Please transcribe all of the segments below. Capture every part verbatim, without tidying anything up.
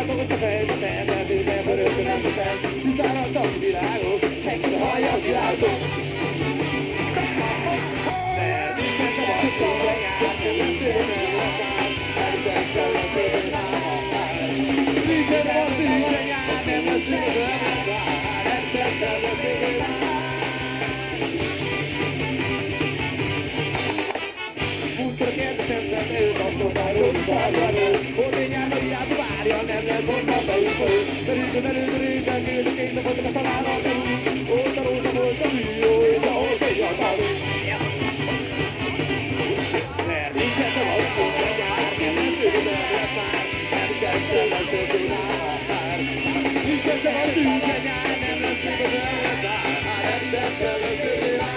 látom azt a fejzetet, mert én nem örökön nemzetem. Kiszáradtak a világok, senki se hallja a kilátok. Mert nincsen szabad szólanyás, nem lesz tőle aztán, ez lesz nem lesz tőle már. Nincsen szabad szólanyás, nem lesz tőle aztán, ez lesz nem lesz tőle már. Múltkor kérdezem szent őt, azt mondta, Rózi szarvaró. Volt egy nyár, hogy hiába várja, nem lesz onnan beúszó. Merült az előző részen, nézek én, de voltak a találatok. Ott a rózsa, volt a hűjó, és ahol fiatalok. Mert nincsen szabad, nincsen nyár, nem lesz tőle lesz már. Nem lesz tőle lesz már. Nincsen szabad, nincsen nyár, nem lesz tőle lesz már. Nem lesz tőle lesz már.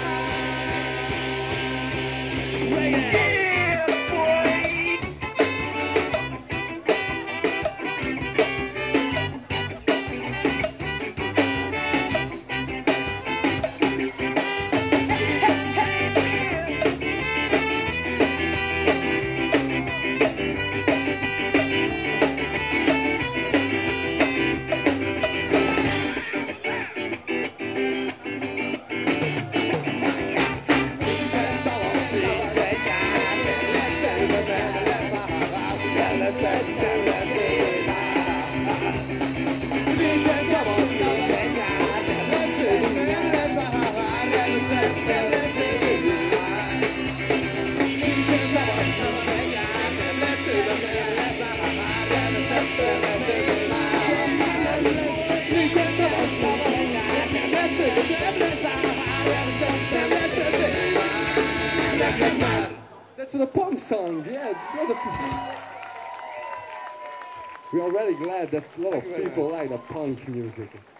That's for the punk song, yeah. yeah the... We are really glad that a lot of people like the punk music.